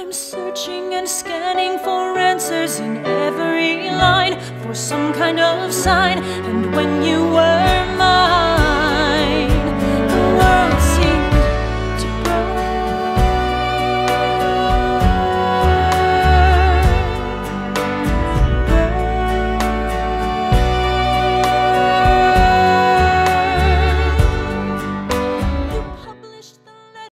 I'm searching and scanning for answers in every line, for some kind of sign. And when you were